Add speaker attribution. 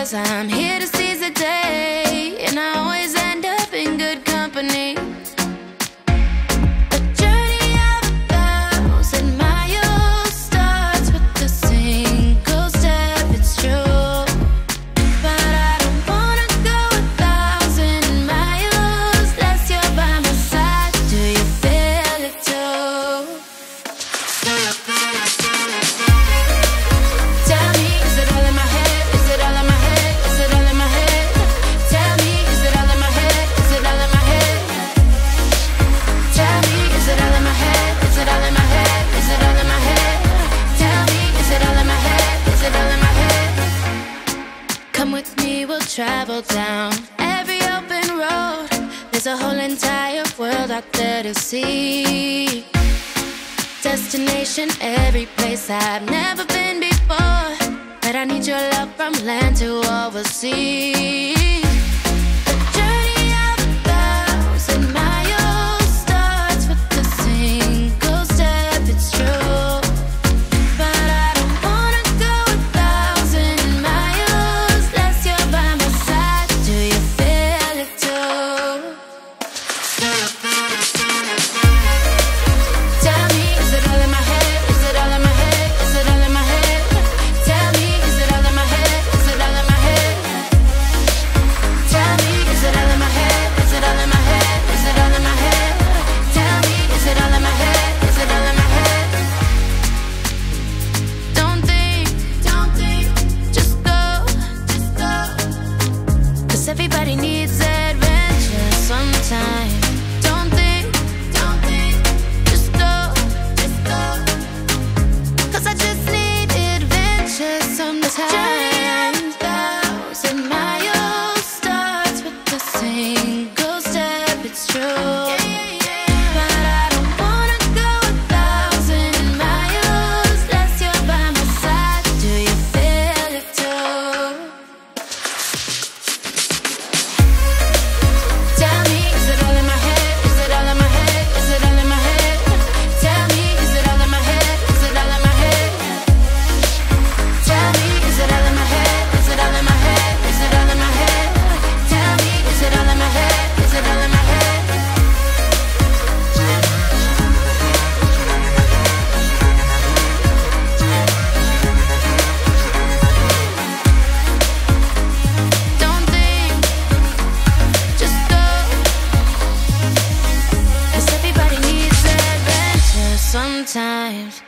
Speaker 1: 'cause I'm here to seize the day, and I always end up in good company. A journey of 1,000 miles starts with a single step, it's true. But I don't wanna go 1,000 miles unless you're by my side. Do you feel it too? Tell me, is it all in my head? Is it all in my head? Is it all in my head? Tell me, is it all in my head? Is it all in my head? Tell me, is it all in my head? Is it all in my head? Is it all in my head? Tell me, is it all in my head? Is it all in my head? Come with me, we'll travel down every open road. There's a whole entire world out there to see. Destination, every place I've never been before. But I need your love from land to overseas. The journey of 1,000 miles starts with a single step, it's true. But I don't wanna go 1,000 miles unless you're by my side. Do you feel it too? Tell me, is it all in my head? Is it all in my head? Is it all in my head? Tell me, is it all in my head? Is it all in my head? Tell me, is it all in my head? Is it all in my head? Is it all in my head? Tell me, is it all in my head? Is it all in my head? Don't think, just go, just go. 'Cause everybody needs adventure sometime. Don't think, just go, just go. 'Cause I just need adventure sometime. Journey 1,000 miles starts with a single step, it's true. But I don't wanna go 1,000 miles unless you're by my side. Do you feel it too? Tell me, is it all in my head? Is it all in my head? Is it all in my head? Tell me, is it all in my head? Is it all in my head? Tell me, is it all in my head? Is it all in my head? Is it all in my head? Tell me, is it all in my head? Is it all in my head? Don't think, just go. 'Cause everybody needs adventure sometimes.